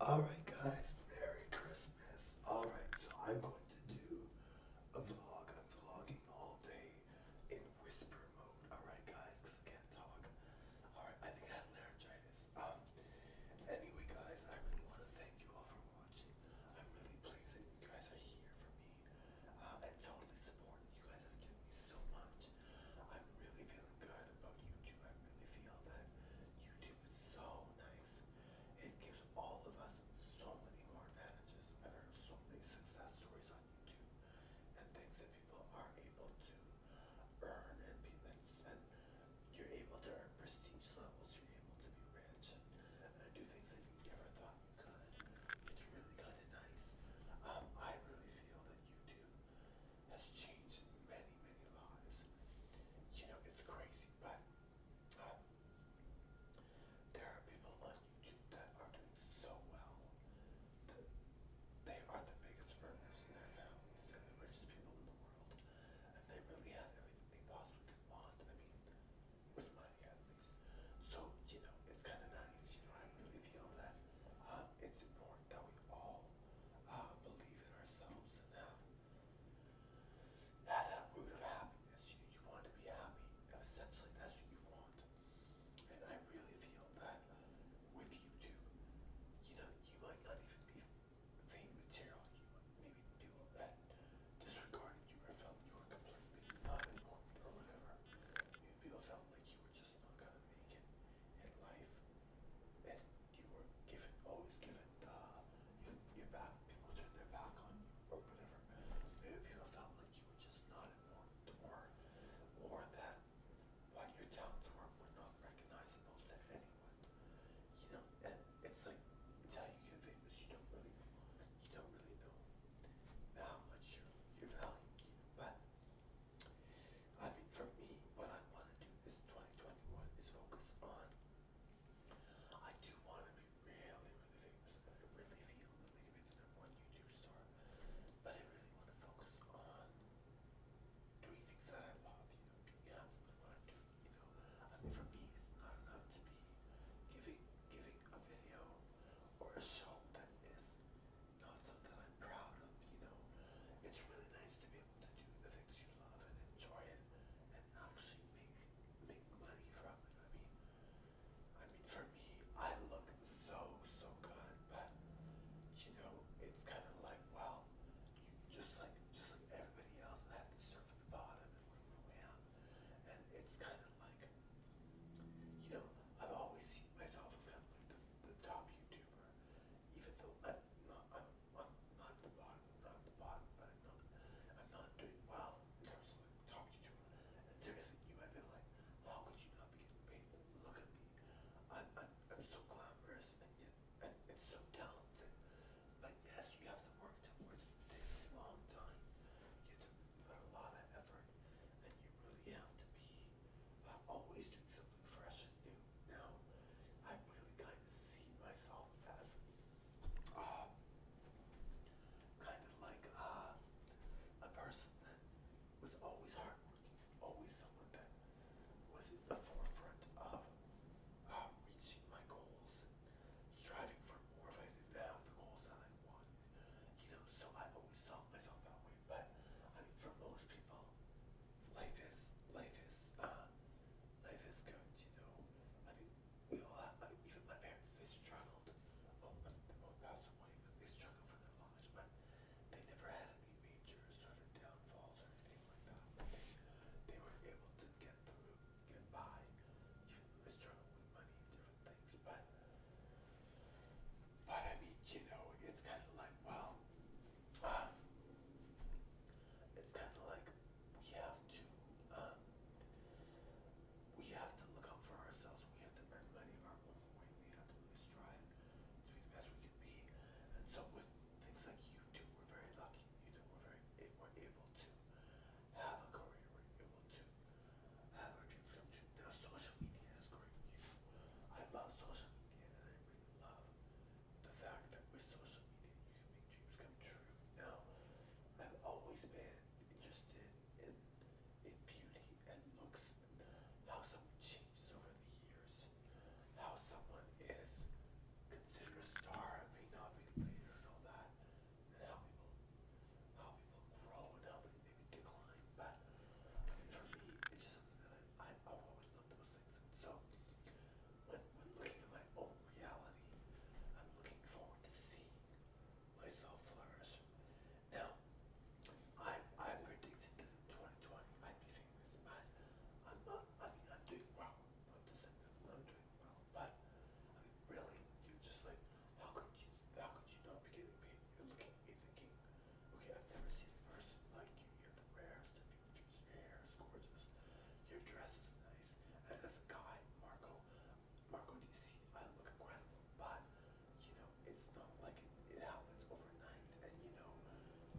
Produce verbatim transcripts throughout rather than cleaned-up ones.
Alright guys, Merry Christmas. Alright, so I'm going to do a vlog. I'm vlogging all day in whisper mode. Alright guys, because I can't talk. Alright, I think I have laryngitis. Um, anyway guys, I really want to thank you all for watching. I'm really pleased that you guys are here for me. Uh, and totally supportive. You guys have given me so much. I'm really feeling good about YouTube. I really feel that YouTube is so nice. It gives all of us so many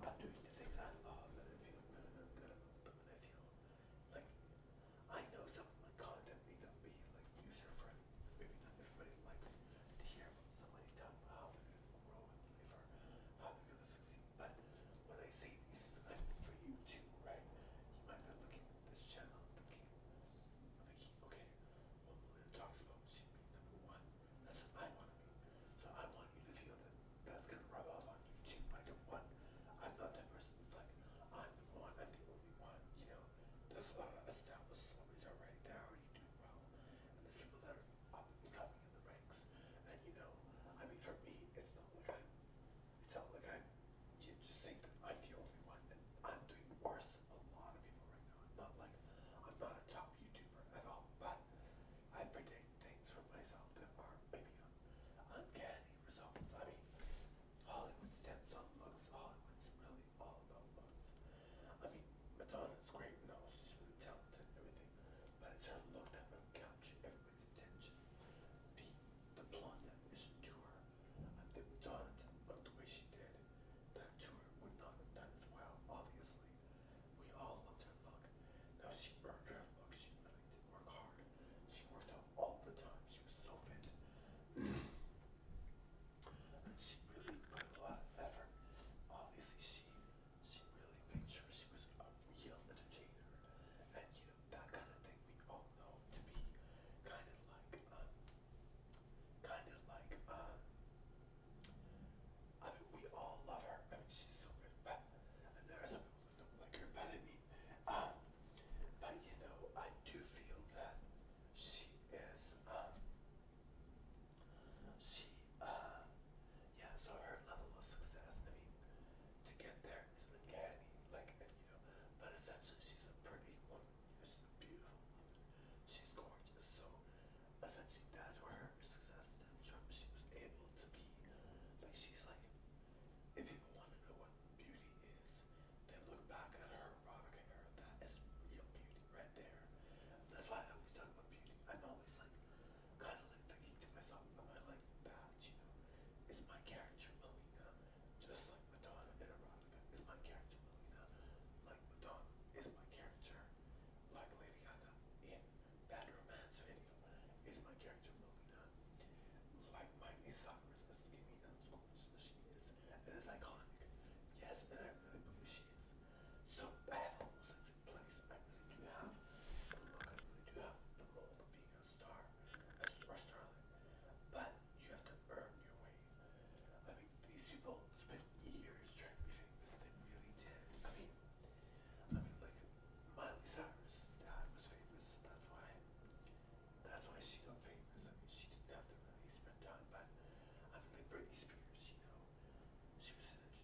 I'm doing the things I love and I feel really, really good about them. And I feel like I know some of my content may not be like user friendly. Maybe not everybody likes to hear about somebody talk about how they're gonna grow in life or how they're gonna succeed. But when I say these things, I mean for you too, right? You might be looking at this channel thinking, thinking, okay, well Melinda talks about she being number one. That's what I want to be. So I want you to feel that that's gonna rub off on you too. I don't want. I'm not that person that's like, I'm the one, I'm the only one. You know, there's a lot of established celebrities already. They're already doing well, and there's people that are up and coming in the ranks. And you know, I mean, for me, it's not like I'm. It's not like I'm. You just think that I'm the only one, and I'm doing worse than a lot of people right now. I'm not like, I'm not a top YouTuber at all, but I predict things for myself that are maybe uncanny results. I mean, Hollywood stems on looks. Hollywood's really all about looks. I mean, Madonna's great and all. She's really talented and everything, but it's her look that really captured everybody's attention. The the blonde Mission tour, I think Madonna didn't look the way she did. That tour would not have done as well. Obviously, we all loved her look. Now she earned her look. She really did work hard. She worked out all the time. She was so fit. And she really put a lot of effort. Obviously, she she really made sure she was a real entertainer, and you know that kind of thing we all know to be kind of like um, kind of like um, I mean we all love her. I mean she's so good, but and there are some people that don't like her, but I mean, um, but you know I do feel that she is um, she uh, yeah. So her level of success, I mean to get there is uncanny. Like, and you know, but essentially she's a pretty woman. You know, she's a beautiful woman. She's gorgeous. So essentially that's where her success stems from. She was able to be like she's like if people want to know what beauty is, they look back at her rock hair. That is real beauty right there. That's why I always talk about beauty. I'm always like kind of like thinking to myself, am I like that? You know, is my character Melina just like Madonna in Erotica? Is my character Melina like Madonna? Is my character like Lady Gaga in Bad Romance video? Is my character Melina like Miley Cyrus, as skinny and as gorgeous as she is and as iconic? Yes, and I really believe she is. So I have all those things in place. I really do have the look. I really do have the mold of being a star, a star starlet. But you have to earn your way. I mean, these people spent years trying to be famous. They really did. I mean, I mean, like Miley Cyrus' dad was famous, so that's why that's why she got famous. I mean, she didn't have to really spend time, but I mean, like Britney Spears, you know, she was in a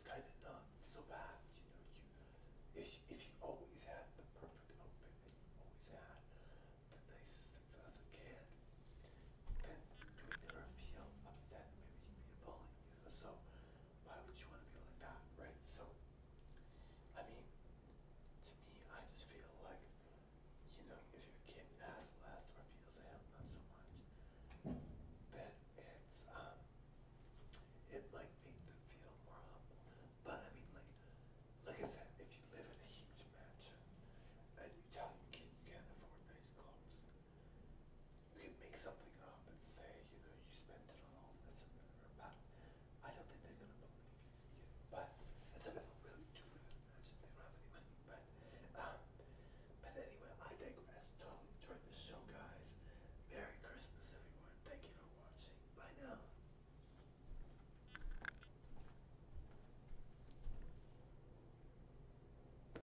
kind of